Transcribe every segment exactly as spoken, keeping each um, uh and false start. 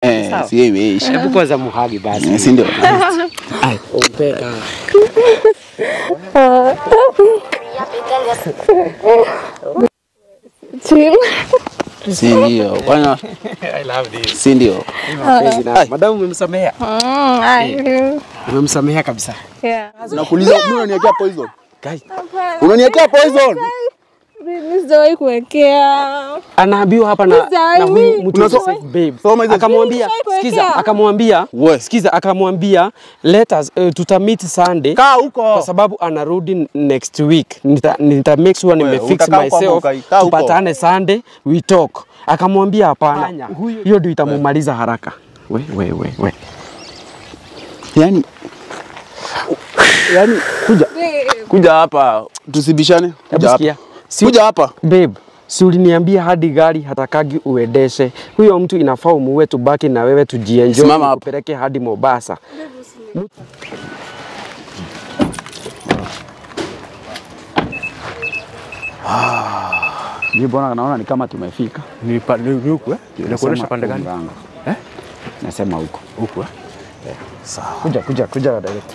Eh, si imeisha. Hebu kwanza muhagi basi. Si ndio? Ai, umpeka. Chill. Si ndio? Bwana. I love this. Si ndio? Madam umemsamehea? Mm, ai. Umemsamehea kabisa. Yeah. Nakuuliza unaniwekea poison? Guys, unaniwekea poison? Mimi sijawahi kuwekea. Anaambiwa hapa na na huyu mtu safe babe. Akamwambia, sikiza, akamwambia, sikiza, akamwambia let us uh, tutamit Sunday. Kaa huko. Kwa sababu anarudi next week. Nita, nita make sure nimefix myself. Tupatane Sunday, we talk. Akamwambia hapana. Hiyo ndio itamumaliza haraka. We we we we. Yaani Yaani kuja. Kuja hapa tusibishane. Kuja hapa. Si kuja hapa. Babe, si uliniambia hadi gari hatakagi uendeshe. Huyo mtu inafaa umuwe tubaki na wewe tujienjoy tupeleke hadi Mombasa. Ah, ni bwana naona ni kama tumefika. Ni pande huko eh? Inakuonesha pande gani? Eh? Nasema huko. Huko eh? Eh. Sawa. Kuja kuja kuja direct.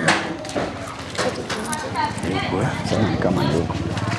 Huko eh? Sasa ni kama huko.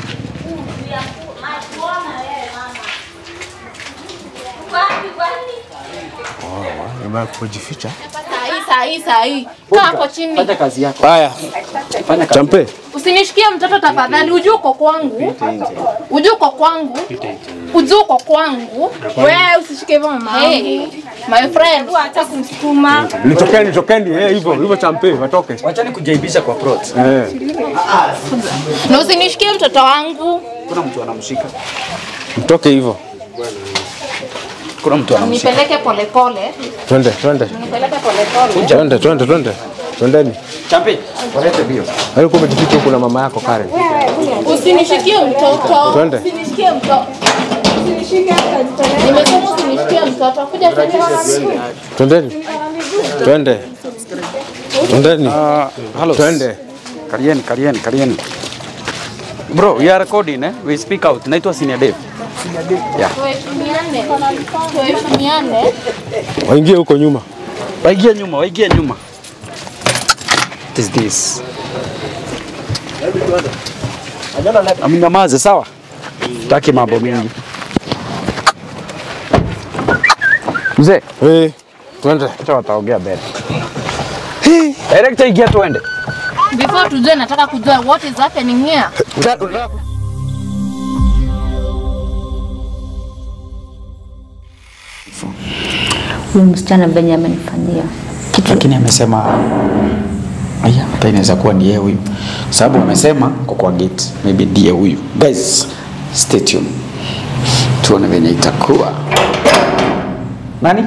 Mbona kujificha? Sahi sahi sahi. Kaa hapo chini. Fanya kazi yako. Haya. Fanya kazi. Champe. Usinishikie mtoto tafadhali. Uje uko kwangu. Uje uko kwangu. Uje uko kwangu. Wewe usishike hivyo mama. Hey, my friend, acha kumsukuma. Nitokeni nitokeni eh hivyo hivyo champe watoke. Wachani kujaibisha kwa plot. Eh. Na usinishikie mtoto wangu. Kuna mtu anamshika. Mtoke hivyo. Kuna mtu anamshika. Nipeleke pole pole. Twende twende. Nipeleke pole pole. Twende twende twende. Twendeni. Champe. Walete bio. Hayo kwa jificho huko na mama yako Karen. Usinishikie mtoto. Twende. Usinishikie mtoto. Usinishike hata jitolea. Nimesema usinishikie mtoto. Kuja twende. Twendeni. Twende. Twendeni. Ah, hello. Twende. Karieni, karieni, karieni. Bro, we are recording eh? We speak out. Naitwa Senior Dave. Senior Dave. Yeah. Tuheshimiane. Tuheshimiane. Waingie huko nyuma. Waingie nyuma, waingie nyuma. What is this? Aminyamaze sawa? Taki mambo mingi. Mzee, eh, twende. Acha wataongea mbele. Hey, director ingia tuende. Before tujue nataka kujua what is happening here. Huyu msichana venye amenifanyia kitu, lakini amesema aya, hata inaweza kuwa ndiye huyu, sababu amesema kwa kwa gate maybe ndiye huyu. Guys, stay tuned, tuone venye itakuwa. Nani?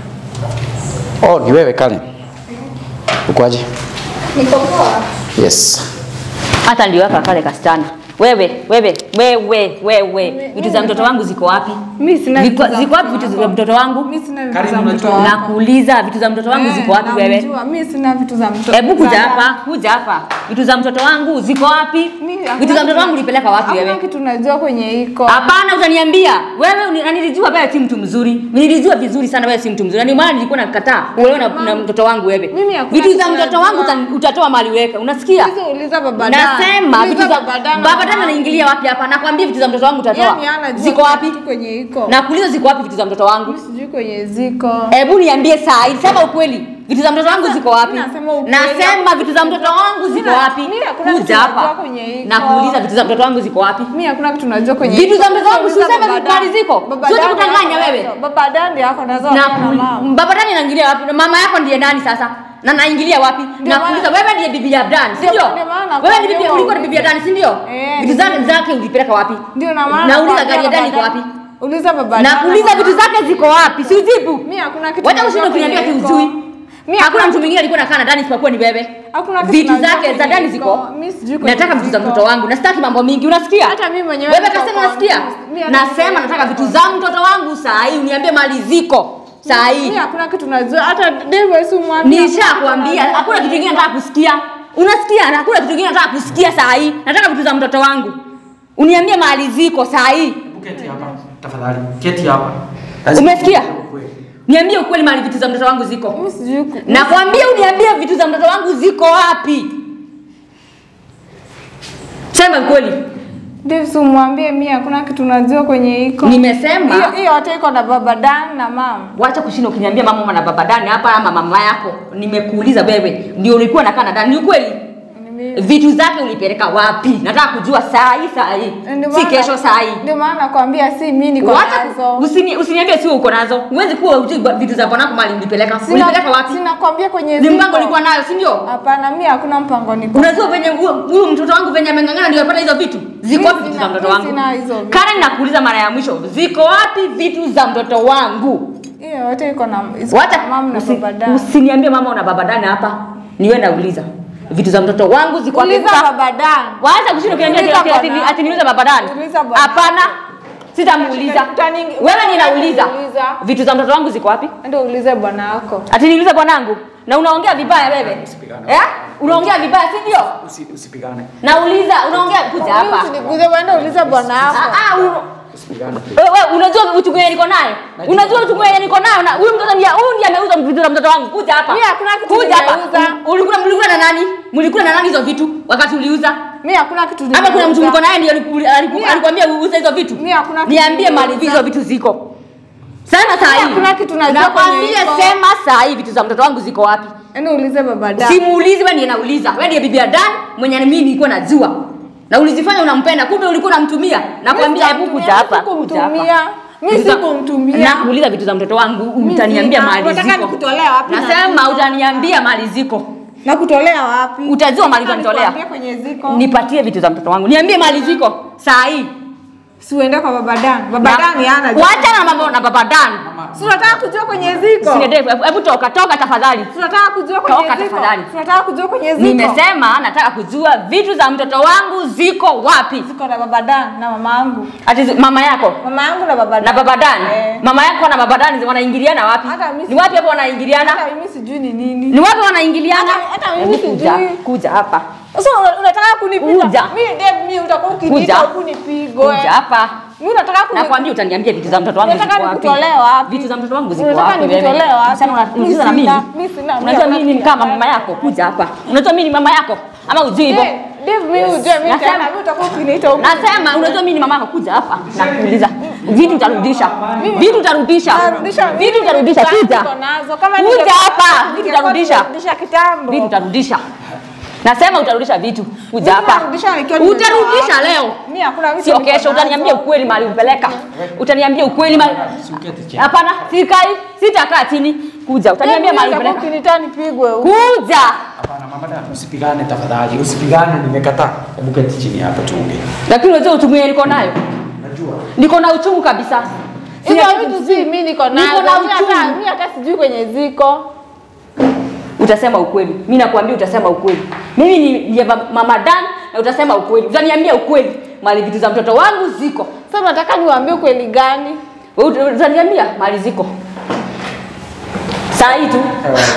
Oh, ni wewe Karen. Ukoaje? Niko poa. Yes. hata ndio hapa kale kasichana. Wewe, wewe, wewe, wewe. Vitu za mtoto wangu ziko wapi? Mimi sina vitu za Ziko wapi vitu za mtoto wangu? Mimi sina vitu za mtoto wangu. Nakuuliza vitu za mtoto wangu ziko wapi wewe? Mimi sina vitu za mtoto. Hebu kuja hapa, kuja hapa. Vitu za mtoto wangu ziko wapi? Vitu za mtoto wangu ulipeleka wapi wewe? Hakuna kitu najua kwenye iko. Hapana, utaniambia. Wewe unanilijua wewe si mtu mzuri. Nilijua vizuri sana wewe si mtu mzuri. Ndio maana nilikuwa nakataa wewe na, na mtoto wangu wewe. Vitu za mtoto wangu utatoa mali weka. Unasikia? Hizo uliza baba dada. Nasema vitu za baba dada anaingilia wapi hapa? Nakwambia vitu za mtoto wangu utatoa. Ziko wapi? Kwenye iko. Nakuuliza ziko wapi vitu za mtoto wangu? Mimi sijui kwenye ziko. Hebu niambie saa hii, sema ukweli. Vitu za mtoto wangu ziko wapi? Nasema vitu za mtoto wangu ziko wapi? Kuja hapa. Nakuuliza vitu za mtoto wangu ziko wapi? Mimi hakuna kitu najua kwenye vitu za mtoto wangu. Usiseme vitu mali ziko. Sio kudanganya wewe. Baba dadi yako nazo na mama. Baba dadi anaingilia wapi? Mama yako ndiye nani sasa? Na naingilia wapi? Nakuuliza wewe ndiye bibi ya Dan, si ndio? Wewe ndiye bibi, ulikuwa bibi ya Dan, si ndio? Vitu zake zake ulipeleka wapi? Ndio na maana. Nauliza gari ya Dan iko wapi? Uliza baba dadi. Nakuuliza vitu zake ziko wapi? Si ujibu. Mimi hakuna kitu. Wewe ushinda kuniambia ati ujui. Mimi hakuna mtu mwingine alikuwa nakaa na Dani isipokuwa ni wewe. Hakuna vitu zake za Dani ziko. Mimi sijui kwa. Nataka vitu za mtoto wangu. Na sitaki mambo mingi, unasikia? Hata mimi mwenyewe. Wewe kasema unasikia? Nasema nataka vitu za mtoto wangu saa hii, uniambie mali ziko. Saa hii. Mimi hakuna kitu najua. Hata Dave Yesu mwambie. Nishakwambia hakuna kitu kingine nataka kusikia. Unasikia? Hakuna kitu kingine nataka kusikia saa hii. Nataka vitu za mtoto wangu. Uniambie mali ziko saa hii. Keti hapa. Tafadhali. Keti hapa. Umesikia? Niambie ukweli mali vitu za mtoto wangu ziko. Mimi sijui. Nakwambia uniambie vitu za mtoto wangu ziko wapi? Sema ukweli. Dave, umwambie mimi hakuna kitu najua kwenye iko. Nimesema hiyo hiyo yote iko na baba Dan na mama. Wacha kushinda ukiniambia mama na baba Dan hapa ama mama yako. Nimekuuliza wewe ndio ulikuwa nakaa na Dan. Ni ukweli? Vitu zake ulipeleka wapi? Nataka kujua saa hii saa hii. Si kesho saa hii. Ndio maana nakwambia si mimi niko nazo. Usini usiniambie si uko nazo. Huwezi kuwa ujui vitu za bwanako mali ulipeleka. Ulipeleka wapi? Sinakwambia kwenye ziko. Ni mpango ulikuwa nayo, si ndio? Hapana, mimi hakuna mpango niko. Unajua venye huyu mtoto wangu venye amengangana ndio apata hizo vitu. Ziko wapi vitu za mtoto wangu? Karen nakuuliza mara ya mwisho. Ziko wapi vitu za mtoto wangu? Hiyo yote iko na mama na baba Dan. Usiniambie mama na baba Dan hapa. Niwe nauliza. Vitu za mtoto wangu ziko wapi? Uliza baba Dan. Wacha kushinda kuniambia ati ati niulize baba Dan. Hapana. Sitamuuliza. Wewe ninauliza. Vitu za mtoto wangu ziko wapi? Ndio uulize bwana wako. Ati niulize bwanangu. Na unaongea vibaya wewe. Eh? Unaongea vibaya si ndio? Usipigane. Nauliza unaongea kuja hapa. Usiniguze bwana, uliza bwana wako. Ah ah wewe unajua uchungu yeye niko nayo? Unajua uchungu yeye niko nayo na huyu mtoto ndiye huyu ndiye ameuza vitu za mtoto wangu. Kuja hapa. Mimi hakuna kitu kuja hapa. Ulikula mlikula na nani? Mlikula na nani hizo vitu wakati uliuza? Mimi hakuna kitu. Ama kuna mtu mko naye ndiye alikwambia uuze hizo vitu? Mimi hakuna kitu. Niambie mali hizo vitu ziko. Sema saa hii. Hakuna kitu najua kwenye hiyo. Sema saa hii vitu za mtoto wangu ziko wapi? Yaani uulize baba Dan. Simuulizi wewe ndiye nauliza. Wewe ndiye bibi ya Dan mwenye mimi nilikuwa najua. Na ulizifanya unampenda kumbe ulikuwa unamtumia. Nakwambia hebu kuja hapa. Kumtumia. Mimi sikumtumia. Na kuuliza vitu za mtoto wangu utaniambia mali ziko. Unataka nikutolea wapi? Nasema utaniambia mali ziko. Na kutolea wapi? Utajua mali utanitolea. Kwenye ziko. Nipatie vitu za mtoto wangu. Niambie mali ziko saa hii. Si uende kwa baba Dan. Baba Dan yana. Wacha na mambo na baba Dan. Si unataka kujua kwenye ziko. Si ndio? Hebu toka toka tafadhali. Tunataka kujua kwenye toka ziko. Tafadhali. Tunataka kujua kwenye ziko. Nimesema nataka kujua vitu za mtoto wangu ziko wapi? Ziko na baba Dan na mama yangu. Ati mama yako? Mama yangu na baba Dan. Na baba Dan. Eh. Mama yako na baba Dan wanaingiliana wapi? Ni wapi hapo wanaingiliana? Hata mimi sijui ni nini. Ni wapi wanaingiliana? Hata mimi sijui. Kuja hapa. Sasa unataka kunipiga? Mimi Dave mimi utakuwa ukiniita kunipiga. Kuja hapa. Mimi nataka kuni... Nakwambia utaniambia vitu za mtoto wangu ziko wapi? Nataka nikutolea wapi? Vitu za mtoto wangu ziko wapi? Nataka nikutolea wapi? Sasa unauliza na mimi? Unajua mimi ni kama mama yako, kuja hapa. Unajua mimi ni mama yako ama ujui hivyo? Dave mimi ujui mimi tena mimi utakuwa ukiniita huko. Nasema unajua mimi ni mama yako, kuja hapa. Nakuuliza. Vitu utarudisha. Vitu utarudisha. Vitu utarudisha kuja. Kuja hapa. Vitu utarudisha. Utarudisha kitambo. Vitu utarudisha. Nasema utarudisha vitu. Kuja hapa. Utarudisha leo. Mimi hakuna vitu. Sio kesho utaniambia ukweli mali upeleka. Utaniambia ukweli mali. Hapana, sikai, sitakaa chini. Kuja, utaniambia mali upeleka. Ukinitani pigwe huko. Kuja. Hapana mama Dan, usipigane tafadhali. Usipigane, nimekataa. Hebu keti chini hapa tuongee. Lakini unajua uchungu niko nayo? Najua. Niko na uchungu kabisa. Hizo vitu si mimi niko nayo. Niko na uchungu. Mimi hata sijui kwenye ziko. Utasema ukweli. Mimi nakwambia utasema ukweli. Mimi ni mama Dan na utasema ukweli. Utaniambia ukweli. Mali vitu za mtoto wangu ziko. Sasa nataka niwaambie ukweli gani? Utaniambia mali ziko. Saa hii tu.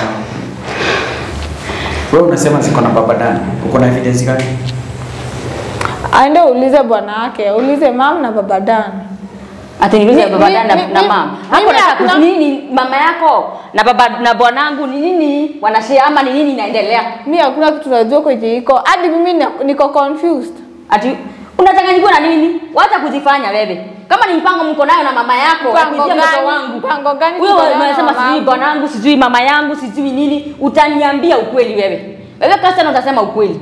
Wewe unasema ziko na baba Dan. Uko na evidence gani? Aende uulize bwana wake, uulize mama na baba Dan. Ati niulize baba Dan na, na mama. Hapo nataka nini mama yako na baba na bwanangu ni nini wanashare ama ni nini inaendelea? Mimi hakuna kitu najua kwenye iko. Hadi mimi niko confused. Ati unachanganyika na nini? Wacha kujifanya wewe. Kama ni mpango mko nayo na mama yako, kupitia mtoto wangu. Mpango gani? Wewe unasema sijui bwanangu, sijui mama yangu, sijui nini, utaniambia ukweli wewe. Wewe kasa utasema ukweli.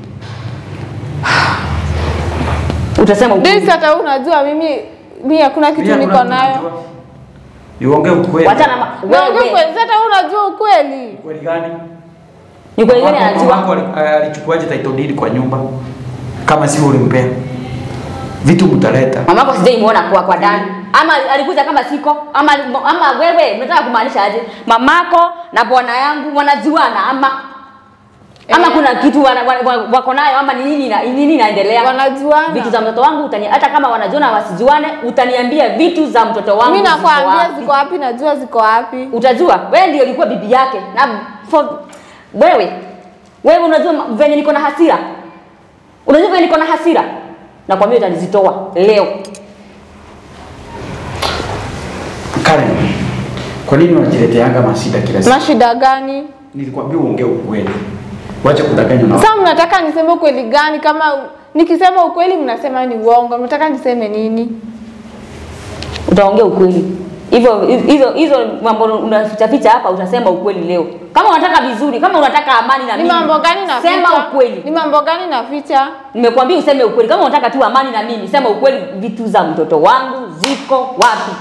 Utasema ukweli. Desi hata unajua mimi mimi hakuna kitu niko nayo. Niongee ukweli. Wacha na wewe. Wewe hata unajua ukweli. Ukweli gani? Ni kweli gani anajua? Mama alichukuaje title deed kwa nyumba? Kama si ulimpea. Vitu mtaleta. Mamako sijaimuona kwa kwa Dan. Ama alikuja kama siko ama ama wewe unataka kumaanisha aje? Mamako na bwana yangu wanajuana ama ama eh, kuna kitu wako nayo ama ni nini na nini inaendelea? Wanajuana. Vitu za mtoto wangu utani hata kama wanajuana wasijuane utaniambia vitu za mtoto wangu. Mimi nakwambia ziko wapi najua ziko wapi. Utajua. Wewe ndio ulikuwa bibi yake. Na for, wewe wewe unajua venye niko na hasira. Unajua venye niko na hasira. Nakwambia utanizitoa leo. Karen, Kwa nini unajileteanga mashida kila siku? Mashida gani? Nilikwambia uongee ukweli. Wacha kudanganya na. Sasa mnataka niseme ukweli gani? Kama nikisema ukweli mnasema ni uongo. Mnataka niseme nini? Utaongea ukweli. Hivyo hizo hizo mambo unaficha ficha hapa utasema ukweli leo. Kama unataka vizuri, kama unataka amani na mimi. Ni mambo gani na sema ukweli. Ni mambo gani na ficha? Nimekwambia useme ukweli. Kama unataka tu amani na mimi, sema ukweli, vitu za mtoto wangu ziko wapi?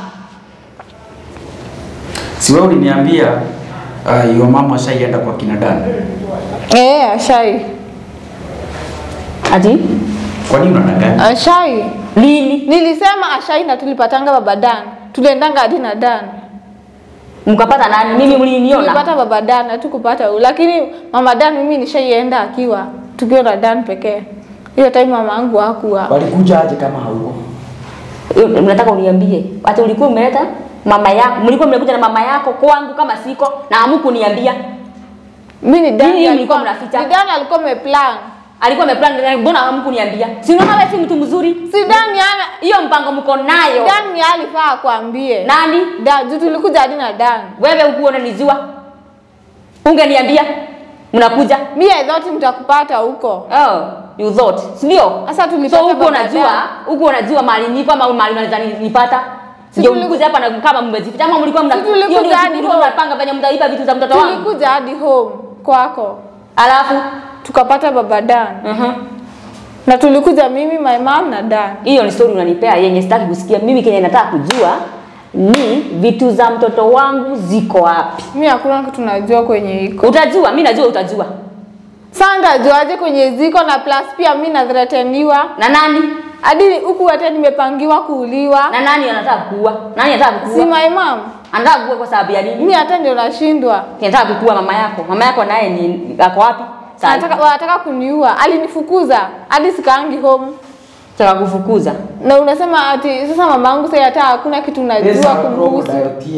Si wewe uliniambia uh, your mama shaienda kwa kina Dani. Eh, ashai. Ati? Kwa nini unadanganya? Ashai. Lini? Nilisema ashai na tulipatanga baba Dan. Tuliendanga hadi na Dan. Mkapata nani? Mimi mliniona. Tulipata baba Dan na tukupata huyu. Lakini mama Dan mimi nishaienda akiwa tukiwa na Dan pekee. Hiyo time mama yangu hakuwa. Walikuja aje kama hauko? Unataka uniambie? Hata ulikuwa umeleta mama yako, mlikuwa mmekuja na mama yako kwangu kama siko na hamkuniambia. Mimi ni Dan alikuwa mnaficha. Ni Dan alikuwa ameplan. Alikuwa ameplan, mbona hamkuniambia? Si unaona wewe si mtu mzuri? Si Dan yana hiyo mpango mko nayo. Dan ni alifaa kuambie. Nani? Dan, juu tulikuja hadi na Dan. Wewe ukuwa unanijua? Ungeniambia mnakuja? Mimi I thought mtakupata huko. Oh, you thought. Sio? Sasa tulipata. So huko unajua, huko unajua mali nipo ama mali unaweza nipata? Sio mlikuja hapa na kama mmejificha ama mlikuwa mna hiyo ndio mlikuwa mnapanga venye mtaiba vitu za mtoto wangu. Tulikuja hadi home kwako. Alafu tukapata baba Dan. Mhm. Uh-huh. Na tulikuja mimi, my mom na Dan. Hiyo ni story unanipea yenye sitaki kusikia. Mimi kenye nataka kujua ni vitu za mtoto wangu ziko wapi. Mimi hakuna kitu najua kwenye iko. Utajua, mimi najua utajua. Sasa juaje kwenye ziko na plus pia mimi na threateniwa. Na nani? Hadi huku hata nimepangiwa kuuliwa. Na nani anataka kuua? Nani anataka kuua? Si my mom. Anataka kuua kwa sababu ya nini? Mimi hata ndio nashindwa. Anataka kuua mama yako. Mama yako naye ni ako wapi? Anataka wanataka kuniua. Alinifukuza hadi sikaangi home. Sasa kufukuza. Na unasema ati sasa mamangu sasa hata hakuna kitu najua kumhusu.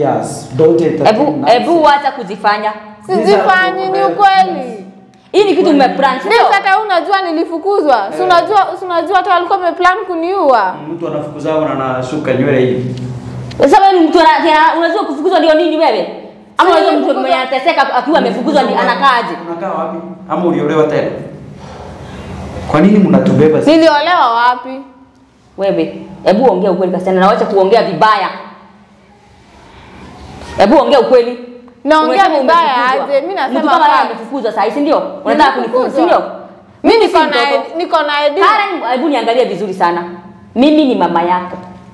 Ebu ebu acha kujifanya. Sijifanyi, ni ukweli. Hii ni kitu mmeplan. Ndio hata unajua nilifukuzwa. Si unajua, si unajua hata alikuwa ameplan kuniua. Mtu anafukuzwa na anashuka nywele hivi. Sasa wewe mtu unajua kufukuzwa ndio nini wewe? Ama unajua mtu mwenye anateseka akiwa amefukuzwa ndio anakaaje? Unakaa wapi? Ama uliolewa tena? Kwa nini mnatubeba? Niliolewa wapi? Wewe, hebu ongea ukweli kasiana na wacha kuongea vibaya. Hebu ongea ukweli. Naongea vibaya aje? Mimi nasema kama wewe umefukuzwa sasa, si ndio? Unataka kunifukuza, si ndio? Mimi niko na niko na idea. Karen, hebu niangalie vizuri sana. Mimi ni mama yako.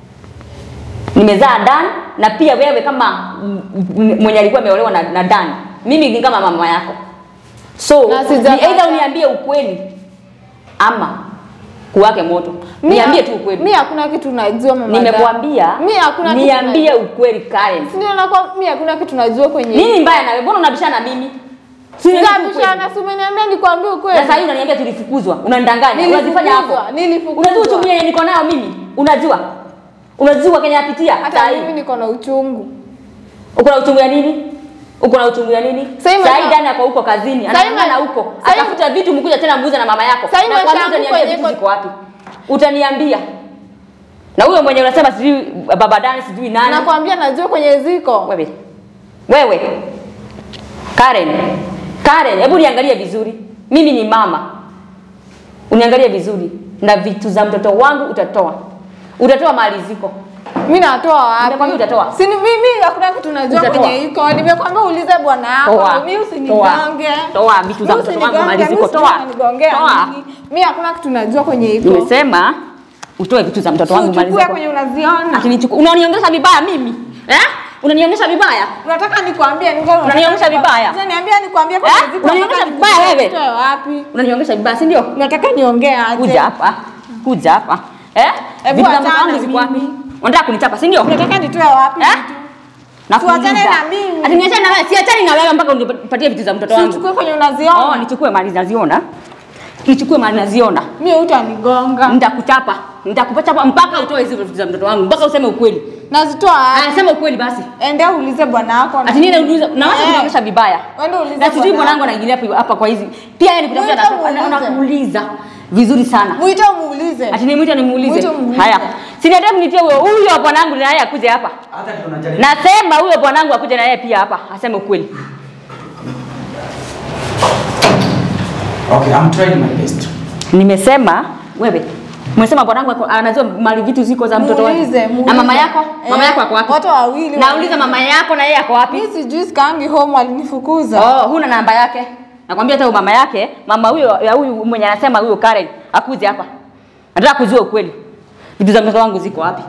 Nimezaa Dan na pia wewe kama mwenye alikuwa ameolewa na, na Dan. Mimi ni kama mama yako. So, ni either uniambie ukweli ama kuwake moto. Niambie tu ukweli. Mimi hakuna kitu najua mama. Nimekuambia. Mimi hakuna kitu. Niambie ukweli Karen. Si ndio nakwambia mimi hakuna kitu najua kwenye. Nini mbaya na wewe? Mbona unabishana na mimi? Sijabishana, si umeniambia nikwambie ukweli. Sasa hii unaniambia tulifukuzwa. Unanidanganya. Unazifanya hapo. Nilifukuzwa. Unajua uchungu yenye niko nayo mimi? Unajua? Unajua Kenya napitia? Hata mimi niko na uchungu. Uko na uchungu ya nini? Uko na uchungu ya nini? Sasa ndani yako huko kazini, anaenda huko. Atafuta vitu mkuja tena muuze na mama yako. Na kwa nini utaniambia vitu ziko wapi? Utaniambia. Na huyo mwenye unasema sijui baba Dani sijui nani. Nakwambia najua kwenye ziko. Wewe. Wewe. Karen. Karen, hebu niangalie vizuri. Mimi ni mama. Uniangalie vizuri na vitu za mtoto wangu utatoa. Utatoa mali ziko. Mimi natoa wapi? Nimekwambia utatoa. Si mimi hakuna kitu najua kwenye iko. Nimekwambia uulize bwana yako. Mimi usinigonge. Toa vitu za mtoto wangu mali ziko toa. Toa. Mimi hakuna kitu najua kwenye iko. Nimesema utoe vitu za mtoto wangu mali ziko. Chukua kwenye unaziona. Ati nichukue. Unanionyesha vibaya mimi? Eh? Unanionyesha vibaya? Unataka nikwambie ngoja. Unanionyesha vibaya? Unaniambia nikwambie kwa sababu ziko. Unanionyesha vibaya wewe? Utoe wapi? Unanionyesha vibaya, si ndio? Unataka niongee aje? Kuja hapa. Kuja hapa. Eh? Vitu za mtoto wangu ziko wapi? Unataka kunichapa, si ndio? Unataka nitoe wapi vitu? Na tuachane na mimi. Ati niachane na wewe, si achane na wewe mpaka unipatie vitu za mtoto wangu. Nichukue kwenye unaziona. Oh, nichukue mali naziona. Nichukue mali naziona. Mimi utanigonga. Nitakuchapa. Nitakuchapa mpaka utoe hizo vitu za mtoto wangu. Mpaka useme ukweli. Nazitoa. Anasema ukweli basi. Ende uulize bwana wako. Ati nini uulize? Na wacha kunionyesha vibaya. Ende uulize. Na sijui bwana wangu anaingilia hapa kwa hizi. Pia yeye nikutafuta anakuuliza vizuri sana. Muite umuulize. Ati nimuite nimuulize. Haya. Siniende mnitie huyo huyo bwanangu naye akuje hapa. Hata ndio unajaribu. Nasema huyo bwanangu akuje na yeye pia hapa, aseme ukweli. Okay, I'm trying my best. Nimesema wewe. Umesema bwanangu anajua mali vitu ziko za mtoto wake. Na mama yako? Mama yako ako wapi? Watu wawili. Nauliza mama yako na yeye ako wapi? Mimi sijui sikaangi home alinifukuza. Oh, huna namba yake. Nakwambia hata mama yake, mama huyo ya huyu mwenye anasema huyo Karen akuje hapa. Nataka kujua ukweli. Vitu za mtoto wangu ziko wapi?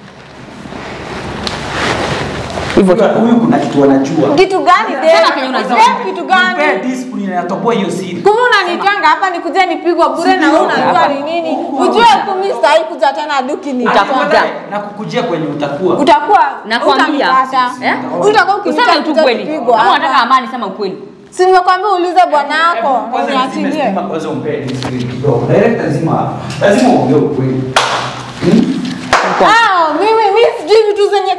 Hivyo huyu kuna kitu anajua. Kitu gani Sema tena? kenye unajua. Kitu gani? Mpe discipline inatoboa hiyo siri. Kumbe unanitanga hapa nikuje nipigwa bure na wewe unajua ni nini? Ujue kumi sasa kuja tena duki ni Utakuja na kukujia kwenye utakuwa. Utakuwa nakwambia. Eh? Utakuwa ukisema tu kweli. Kama unataka amani sema ukweli. Si nimekwambia uulize bwana wako, uniachilie. Kwanza umpe discipline kidogo. Direct lazima lazima uongee ukweli. Ah, mimi mimi sijui vitu zenye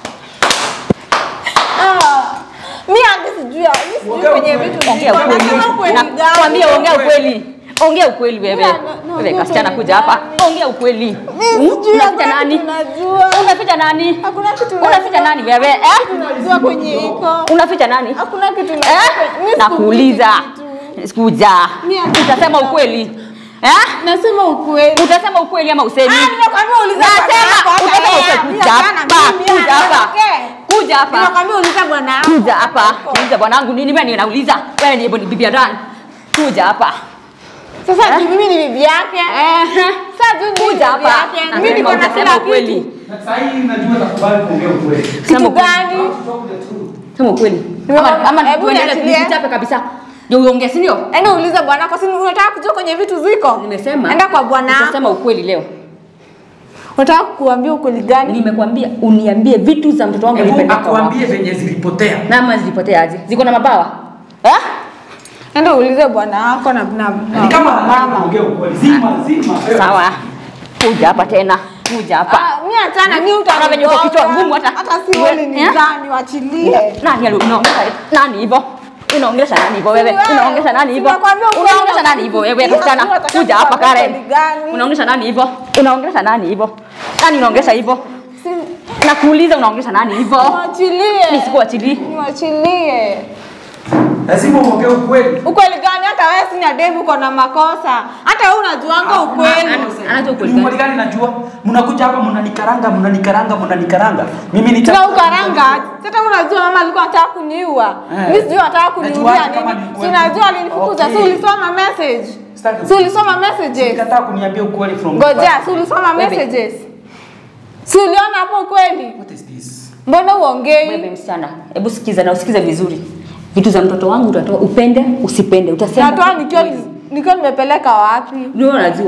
Ah, mimi hadi sijui, mimi sijui kwenye vitu Ongea ukweli. Nakwambia ongea ukweli. Ongea ukweli wewe. Wewe kasichana kuja hapa. Ongea ukweli. Unaficha nani? Unaficha nani? Hakuna kitu. Unaficha nani wewe? Eh? Unajua kwenye iko. Unaficha nani? Hakuna kitu. Eh? Nakuuliza. Sikuja. Utasema ukweli. Eh? Nasema ukweli. Utasema ukweli ama usemi? Ah, nimekwambia uliza. Nasema utasema ukweli. Kuja hapa. Kuja hapa. Kuja hapa. Nimekwambia uliza bwana. Kuja hapa. Kuja bwanangu nini mimi ninauliza? Wewe ni bibi ya Dan. Kuja hapa. Sasa mimi ni bibi yake. Eh. Sasa tu kuja hapa. Mimi niko na kila ukweli. Sasa hii najua utakubali kuongea ukweli. Kitu gani? Sema ukweli. Ama ama tuendelee kujichape kabisa. Ndio uongee si ndio? Enda uulize bwana kwa sababu unataka kujua kwenye vitu ziko. Nimesema. Enda kwa bwana. Utasema ukweli leo. Unataka kuambia ukweli gani? Nimekwambia uniambie vitu za mtoto wangu nipeleka kwa. Akuambie venye zilipotea. Na ama zilipotea aje? Ziko na mabawa? Eh? Enda uulize bwana wako na na. Ni kama mama ongea ukweli. Zima zima. Sawa. Kuja hapa tena. Kuja hapa. Ah, mimi hata mimi utaona venye uko kichwa ngumu hata. Hata si wewe ni ndani waachilie. Nani unaongea nani hivyo? Unaongelesha nani hivyo wewe? Unaongelesha nani hivyo? Unaongelesha nani hivyo wewe kasichana? Kuja hapa Karen. Unaongelesha nani hivyo? Unaongelesha nani hivyo? Nani unaongelesha hivyo? Nakuuliza unaongelesha nani hivyo? Waachilie. Nisikuachilie. Niachilie. Lazima uongee ukweli. Ukweli gani? Hata wewe sina Dave uko na makosa. Hata wewe unajuanga ukweli. Anajua ukweli gani? Ukweli gani najua? Mnakuja hapa mnanikaranga, mnanikaranga, mnanikaranga. Mimi ni tuna ukaranga. Sasa unajua mama alikuwa anataka kuniua. Mimi sijui anataka kuniulia nini. Si unajua alinifukuza. Si ulisoma message. Si ulisoma messages. Nikataka kuniambia ukweli from. Ngoja, si ulisoma messages. Si uliona hapo ukweli? What is this? Mbona uongei? Wewe msichana, hebu sikiza na usikize vizuri. Vitu za mtoto wangu utatoa upende usipende utasema. Natoa nikiwa nikiwa nimepeleka wapi? Ndio unajua.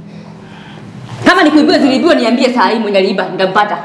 Kama nikuibiwa ziliibiwa niambie saa hii mwenye aliiba nitampata.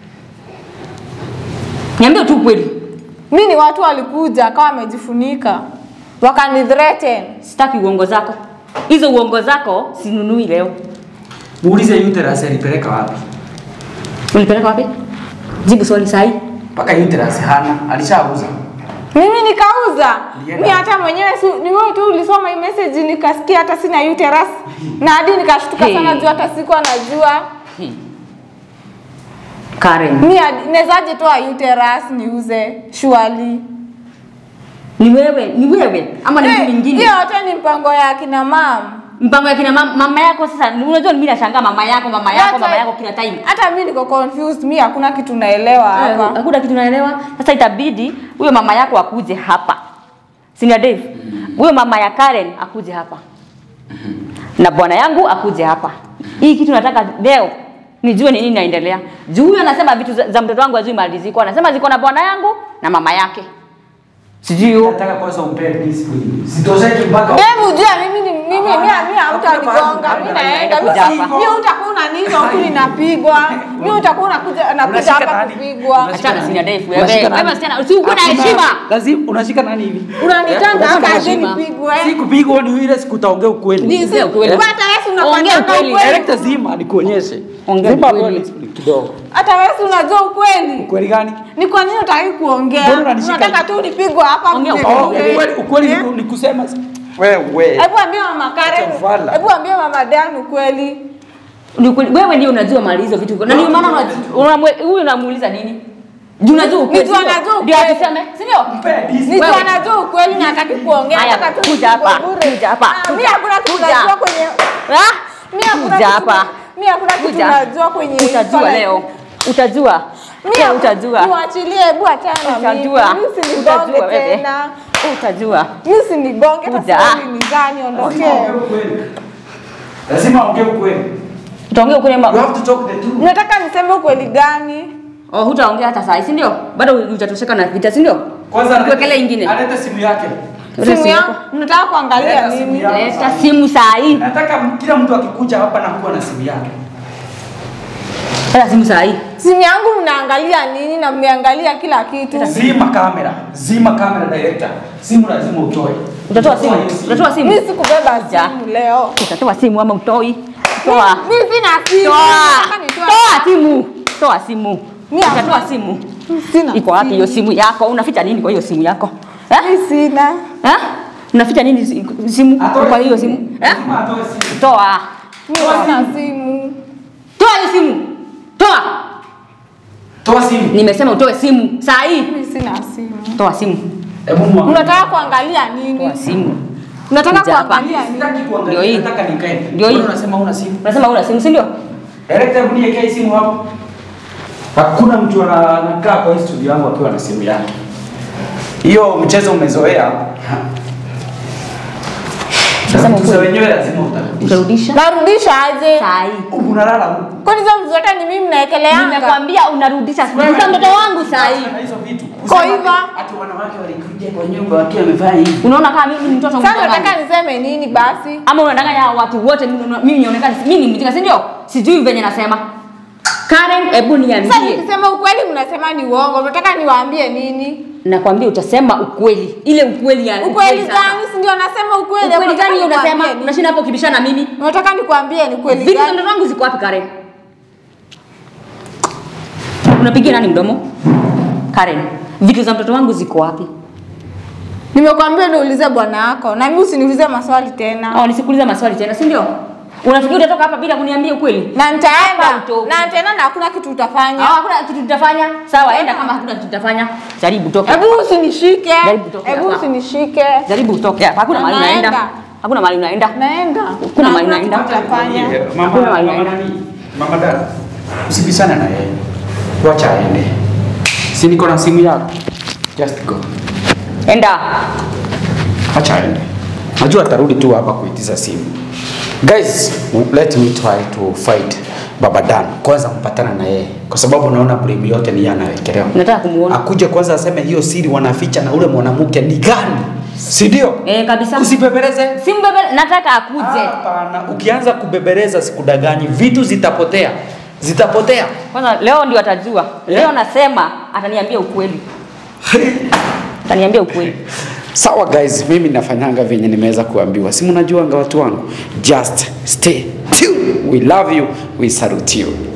Niambie tu kweli. Mimi ni watu walikuja kama wamejifunika. Wakani threaten. Sitaki uongo zako. Hizo uongo zako sinunui leo. Muulize uterus alipeleka wapi? Ulipeleka wapi? Jibu swali sahi. Paka uterus hana, alishauza. Mimi nikauza. Mimi hata mwenyewe ni wewe tu ulisoma hii message nikasikia hata sina uterus. Na hadi nikashtuka hey. sana juu hata siku anajua. Hey. Karen. Mimi nezaje toa uterus niuze surely. Ni wewe, ni wewe ama ni mtu mwingine? Hiyo hata ni mpango ya kina mama. Mpango ya kina mama, mama yako sasa unajua mimi nashangaa mama yako, mama yako, mama yako kila time. Hata mimi niko confused, mimi hakuna kitu naelewa hapa. Uh, hakuna kitu naelewa. Sasa itabidi huyo mama yako akuje hapa. Senior Dave. Huyo mama ya Karen akuje hapa. Na bwana yangu akuje hapa. Hii kitu nataka leo nijue ni nini inaendelea. Juu huyo anasema vitu za, za mtoto wangu azui mali ziko. Anasema ziko na bwana yangu na mama yake. Sijui nataka kwanza umpe discipline. Sitozeki mpaka. Hebu jua mimi ni mimi mimi mimi hautanigonga. Mimi naenda mimi utakuwa unaniza huku ninapigwa. Mimi utakuwa unakuja nakuja hapa kupigwa. Achana Senior Dave wewe. Wewe msichana usiuko na heshima. Lazima unashika nani hivi? Unanitanga hapa aje nipigwe. Si kupigwa ni ile sikutaongea ukweli. Ni si ukweli. Hata wewe unaongea ukweli. Director zima nikuonyeshe. Ongea ukweli kidogo. Hata wewe unajua ukweli. Ukweli gani? Ni kwa nini unataka kuongea? Unataka tu nipigwe hapa ukweli ukweli ni kusema wewe. Hebu ambia mama Karen. Hebu ambia mama Dan ukweli. Wewe ndio unajua mali hizo vitu. Na ndio maana huyu unamuuliza nini? Juu unajua ukweli. Mtu anajua ndio atuseme, si ndio? Mtu anajua ukweli na hataki kuongea. Nataka tu kuja hapa. Kuja hapa. Mimi hakuna kitu najua kwenye ah, mimi hakuna hapa. Mimi hakuna kitu najua kwenye utajua leo. Utajua. Mimi utajua. Niachilie, hebu achana na mimi. Utajua. Mimi usinigonge tena. Utajua. Mimi usinigonge hata mimi nizani ondokee. Lazima ongee ukweli. Utaongea ukweli mbona? You have to talk the truth. Unataka niseme ukweli gani? Oh, hutaongea hata saa, si ndio? Bado hujatosheka na vita, si ndio? Kwanza tuwekele nyingine. Aleta simu yake. Simu yako? Unataka kuangalia nini? Leta simu saa hii. Nataka kila mtu akikuja hapa na kuwa na simu yake. Leta simu saa hii. Simu yangu mnaangalia nini na mmeangalia kila kitu? Zima kamera. Zima kamera director. Simu lazima utoe. Utatoa simu. Utatoa simu. Mimi sikubeba simu leo. Utatoa simu ama utoi? Toa. Mimi sina simu. Toa. Toa simu. Toa simu. Utatoa simu. Sina. Iko wapi hiyo simu yako? Unaficha nini kwa hiyo simu yako? Eh? Mimi sina. Eh? Unaficha nini simu kwa hiyo simu? Eh? Toa. Mimi sina simu. Toa hiyo simu. Toa. Toa simu. Nimesema utoe simu saa hii. Mimi sina simu. Toa simu. Hebu mwangalie. Unataka kuangalia nini? Toa simu. Unataka kuangalia nini? Sitaki kuangalia. Ndio hii. Nataka nikae. Ndio hii. Unasema una simu. Unasema una simu, si ndio? Director, hebu niwekee simu hapo. Hakuna mtu anakaa kwa hii studio yangu akiwa na simu yake. Hiyo mchezo umezoea. Sasa mchezo wenyewe lazima utarudisha. Utarudisha? Narudisha aje? Saa hii. Unalala huko. Kwani hizo vitu zote ni mimi mnaekeleanga? Nimekwambia unarudisha. Sasa mtoto wangu saa hii. Na hizo vitu. Kwa hivyo hata wanawake walikuja kwa nyumba wakiwa wamevaa hivi. Unaona kama mimi ni mtoto mdogo. sasa nataka niseme nini basi? Ama unadanganya watu wote mimi nionekane mimi ni mjinga, si ndio? Sijui venye nasema. Karen, hebu niambie. Sasa nikisema ukweli mnasema ni uongo. Unataka niwaambie nini? Nakwambia utasema ukweli. Ile ukweli ya ukweli gani? Si ndio nasema ukweli. Ukweli gani unasema? Unashinda hapo kibishana mimi. Unataka nikwambie ni kweli gani? Vitu ndoto wangu ziko wapi Karen? Unapigia nani mdomo? Karen, vitu za mtoto wangu ziko wapi? Nimekwambia niulize bwana wako. Na mimi usiniulize maswali tena. Oh, nisikuulize maswali tena, si ndio? Unafikiri utatoka hapa bila kuniambia ukweli? Na nitaenda. Na nitaenda na hakuna kitu utafanya. Ah, hakuna kitu tutafanya. Sawa, enda kama hakuna kitu tutafanya. Jaribu toka. Hebu usinishike. Jaribu toka. Hebu usinishike. Jaribu toka. Hakuna mahali unaenda. Hakuna mahali unaenda. Naenda. Hakuna mahali unaenda. Hakuna mahali unaenda. Mama dada. Usibishane na yeye. Wacha aende. Si niko na simu yako. Just go. Enda. Acha aende. Najua atarudi tu hapa kuitiza simu. Guys, let me try to fight Baba Dan. Kwanza mpatana na yeye kwa sababu naona blame yote ni yeye anawekelewa. Nataka kumuona. Akuje kwanza aseme hiyo siri wanaficha na ule mwanamke ni gani? Si ndio? Eh, kabisa. Usibebeleze. Simbebele, nataka akuje. Hapana, ukianza kubebeleza sikudaganyi, vitu zitapotea. Zitapotea. Kwanza leo ndio atajua. Yeah. Leo nasema ataniambia ukweli. Ataniambia ukweli. Sawa guys, mimi nafanyanga venye nimeweza kuambiwa. Si mnajuanga watu wangu. Just stay tuned. We love you. We salute you.